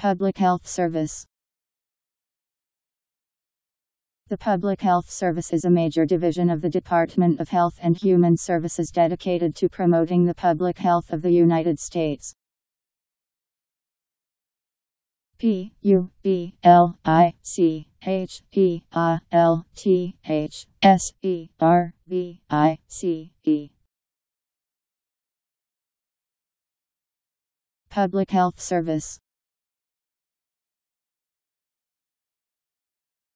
Public Health Service. The Public Health Service is a major division of the Department of Health and Human Services dedicated to promoting the public health of the United States. PUBLICHEALTHSERVICE. Public Health Service.